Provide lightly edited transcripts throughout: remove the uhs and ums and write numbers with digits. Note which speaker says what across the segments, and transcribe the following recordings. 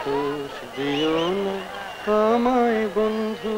Speaker 1: দোষ দিও না আমায় বন্ধু,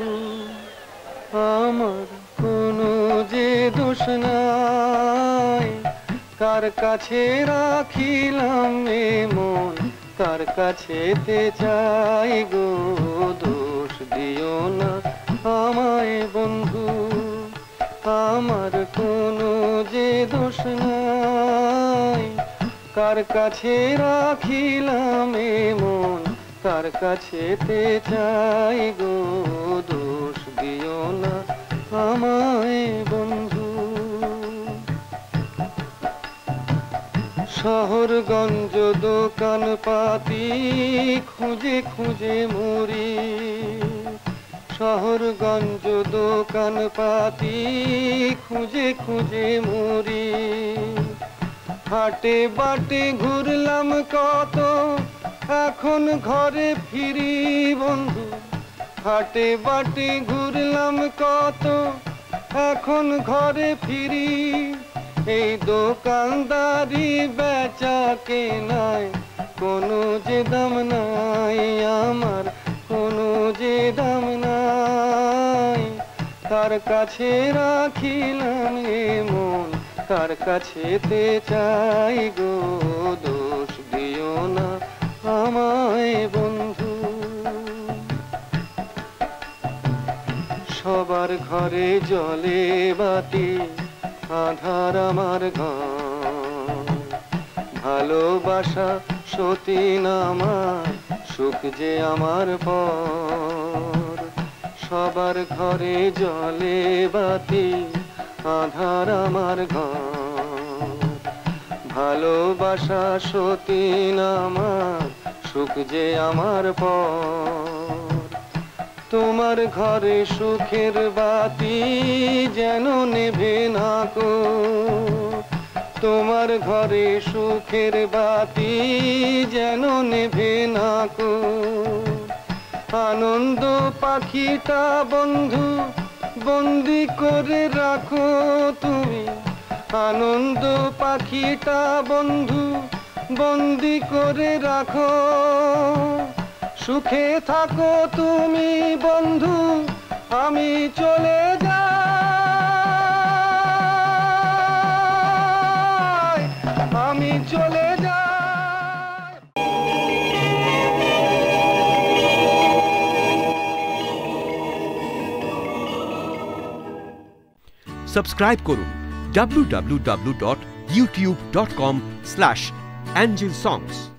Speaker 1: আমার কোনো যে দোষ নাই। কার কাছে রাখিলাম এ মন, কার কাছেতে চাই গো, দোষ দিও না আমায় বন্ধু, আমার কোনো যে দোষ নাই। কার কাছে রাখিলাম এ মন, কার কাছেতে চাই গো, দোষ দিও না আমায় বন্ধু। শহরগঞ্জ দোকান পাতি খুঁজে খুঁজে মরি, শহরগঞ্জ দোকান পাতি খুঁজে খুঁজে মরি। হাটে বাটে ঘুরলাম কত, এখন ঘরে ফিরি বন্ধু। হাটে বাটে ঘুরলাম কত, এখন ঘরে ফিরি। এই দোকানদারি বেচা কেনায় কোনো যে দাম নাই, আমার কোনো যে দাম নাই। কার কাছে রাখিলাম এ মন, কার কাছেতে চাই গো, দোষ দিও না আমায় বন্ধু। সবার ঘরে জ্বলে বাতি, আধার আমার ঘর। ভালোবাসা সতীন আমার, সুখ যে আমার পর। সবার ঘরে জ্বলে বাতি, আধার আমার ঘর। ভালোবাসা সতীন আমার, সুখ যে আমার পর। তোমার ঘরে সুখের বাতি যেন নেভে না কো, তোমার ঘরে সুখের বাতি যেন নেভে না কো। আনন্দ পাখিটা বন্ধু বন্দি করে রাখো তুমি, আনন্দ পাখিটা বন্ধু বন্দি করে রাখো। সুখে থাকো তুমি বন্ধু, আমি চলে যাই, আমি চলে যাই।
Speaker 2: সাবস্ক্রাইব করুন www.youtube.com/angelsongs।